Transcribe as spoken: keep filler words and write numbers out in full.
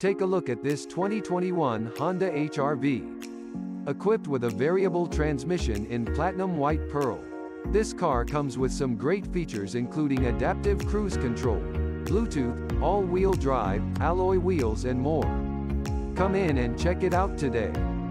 Take a look at this twenty twenty-one Honda H R V. Equipped with a variable transmission in platinum white pearl. This car comes with some great features including adaptive cruise control, Bluetooth, all-wheel drive, alloy wheels and more. Come in and check it out today.